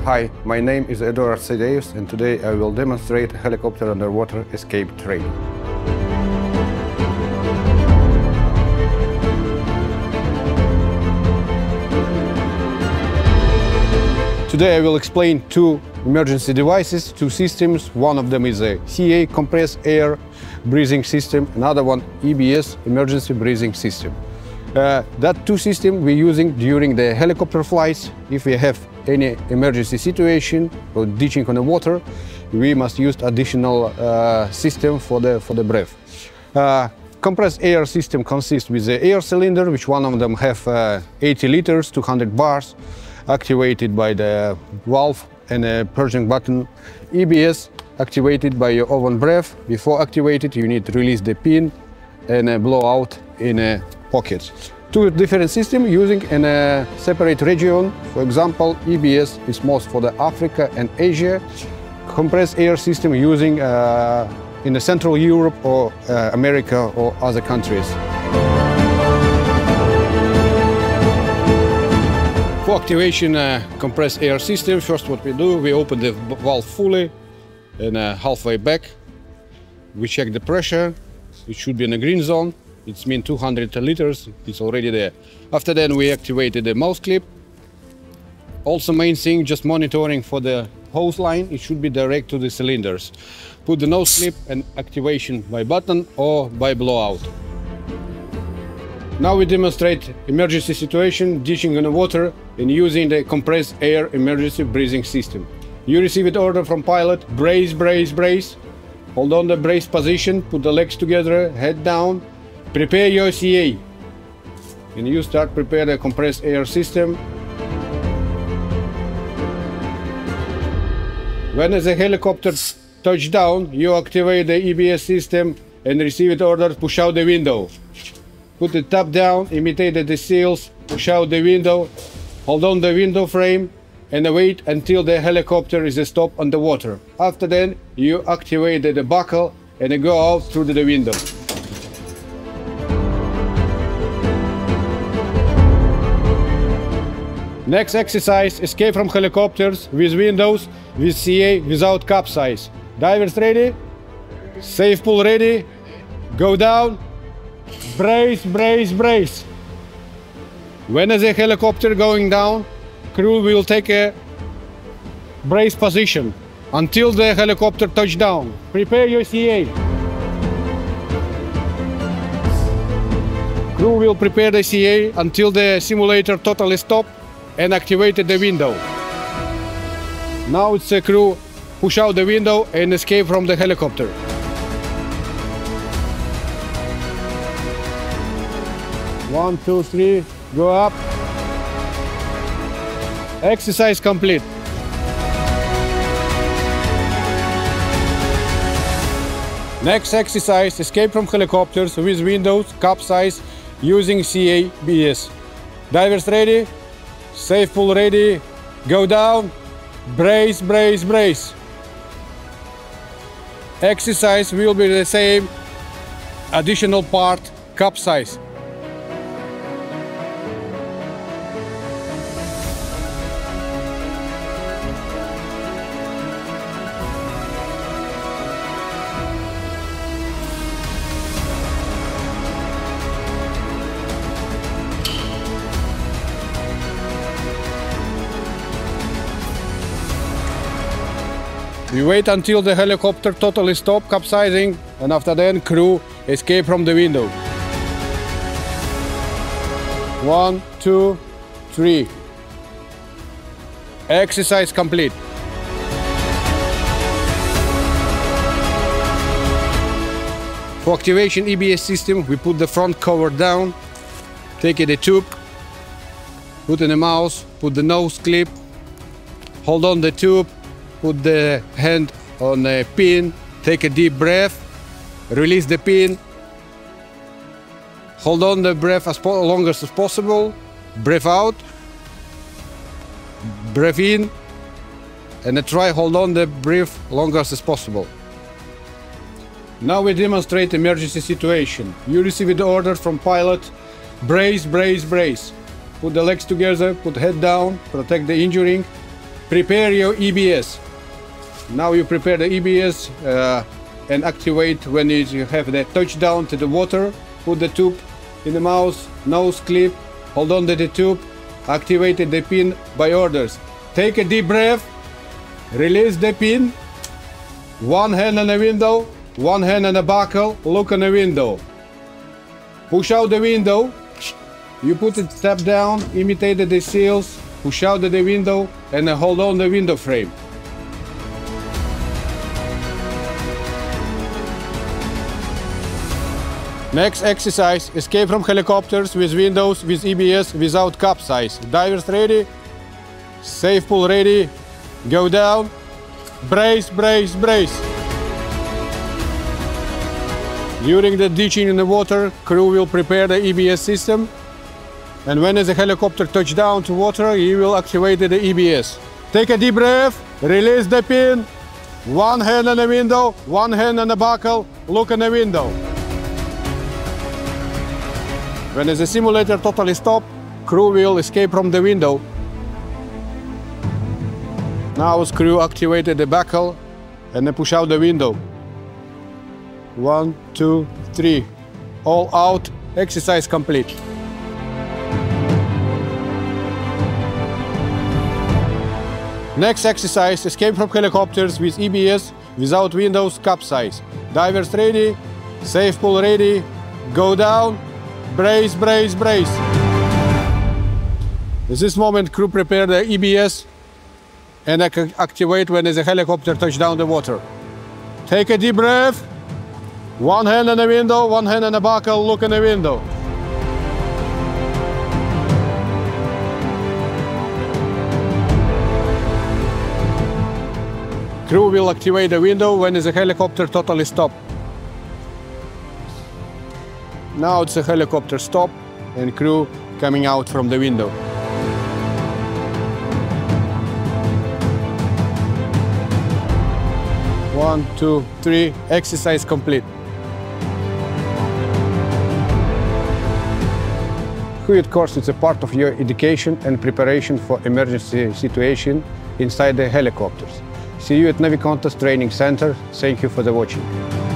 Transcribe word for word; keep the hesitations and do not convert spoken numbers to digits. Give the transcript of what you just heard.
Hi, my name is Eduard Sedeus, and today I will demonstrate helicopter underwater escape training. Today I will explain two emergency devices, two systems. One of them is a C A compressed air breathing system, another one E B S emergency breathing system. Uh, that two systems we're using during the helicopter flights. If we have any emergency situation or ditching on the water, we must use additional uh, system for the for the breath. Uh, compressed air system consists with the air cylinder, which one of them have uh, eighty liters, two hundred bars, activated by the valve and a purging button. E B S activated by your own breath. Before activated, you need to release the pin and uh, blow out in a pocket. Two different systems using in a separate region. For example, E B S is most for the Africa and Asia. Compressed air system using uh, in the Central Europe or uh, America or other countries. For activation uh, compressed air system, first what we do, we open the valve fully and uh, halfway back. We check the pressure. It should be in the green zone. It's mean two hundred liters, it's already there. After that we activated the mouse clip. Also main thing, just monitoring for the hose line, it should be direct to the cylinders. Put the nose clip and activation by button or by blowout. Now we demonstrate emergency situation, ditching in the water and using the compressed air emergency breathing system. You receive an order from pilot, brace, brace, brace. Hold on the brace position, put the legs together, head down. Prepare your C A, and you start prepare the compressed air system. When the helicopter touch down, you activate the E B S system and receive the order, push out the window. Put the top down, imitate the seals, push out the window, hold on the window frame and wait until the helicopter is stopped on the water. After that, you activate the buckle and go out through the window. Next exercise, escape from helicopters with windows, with C A, without capsize. Divers ready? Safe pull ready? Go down. Brace, brace, brace. When is the helicopter going down, crew will take a brace position until the helicopter touch down. Prepare your C A. Crew will prepare the C A until the simulator totally stops and activated the window. Now it's the crew push out the window and escape from the helicopter. One, two, three, go up. Exercise complete. Next exercise, escape from helicopters with windows, capsize, using C A E B S. Divers ready? Safe pull ready, go down, brace, brace, brace. Exercise will be the same, additional part, capsize. We wait until the helicopter totally stops capsizing, and after that crew escape from the window. One, two, three. Exercise complete. For activation E B S system, we put the front cover down, take the tube, put in the mouse, put the nose clip, hold on the tube, put the hand on the pin, take a deep breath, release the pin, hold on the breath as long as possible, breath out, breath in, and try hold on the breath longer as possible. Now we demonstrate emergency situation. You receive the order from pilot, brace, brace, brace. Put the legs together, put head down, protect the injuring. Prepare your E B S. Now you prepare the E B S uh, and activate when you have the touchdown to the water. Put the tube in the mouth, nose clip, hold on to the tube, activate the pin by orders. Take a deep breath, release the pin, one hand on the window, one hand on the buckle, look on the window. Push out the window, you put it step down, imitate the seals, push out the window and hold on the window frame. Next exercise, escape from helicopters with windows, with E B S, without capsize. Divers ready, safe pull ready, go down, brace, brace, brace. During the ditching in the water, crew will prepare the E B S system, and when the helicopter touches down to water, he will activate the E B S. Take a deep breath, release the pin, one hand on the window, one hand on the buckle, look in the window. When the simulator totally stops, crew will escape from the window. Now crew activated the buckle and then push out the window. One, two, three. All out, exercise complete. Next exercise, escape from helicopters with E B S, without windows, capsize. Divers ready, safe pull ready, go down, brace, brace, brace. At this moment, crew prepare the E B S and activate when the helicopter touches down the water. Take a deep breath. One hand on the window, one hand on the buckle, look in the window. Crew will activate the window when the helicopter totally stops. Now it's a helicopter stop and crew coming out from the window. One, two, three, exercise complete. HUET course is a part of your education and preparation for emergency situation inside the helicopters. See you at Novikontas Training Center. Thank you for the watching.